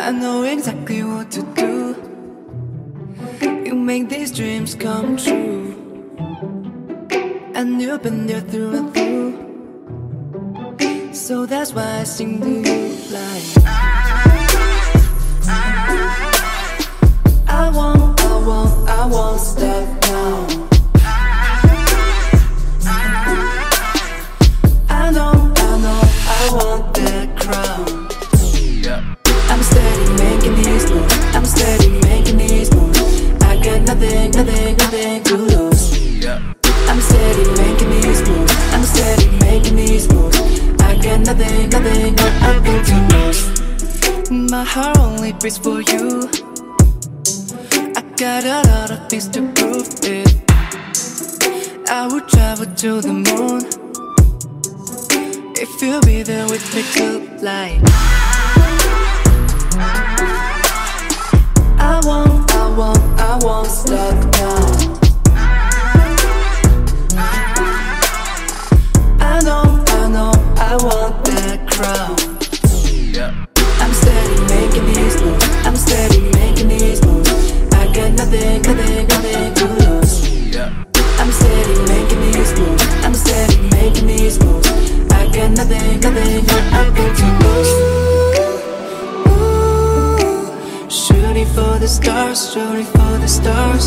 I know exactly what to do. You make these dreams come true, and you've been there through and through. So that's why I sing to you like I won't stop now. I know, I want that crown. I'm steady making these moves, I'm steady making these moves. I got nothing to lose. I'm steady making these moves, I'm steady making these moves. I got nothing to lose. My heart only beats for you. I got a lot of things to prove it. I would travel to the moon if you'll be there with me tonight. I won't stop now. I know, I want that crown. I'm steady making these moves, I'm steady making these moves. I got nothing to lose. I'm steady making these moves, I'm steady making these moves. I got nothing to lose. Shooting for the stars, shooting for the stars.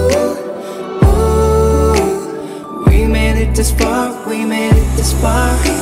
We made it this far, we made it this far.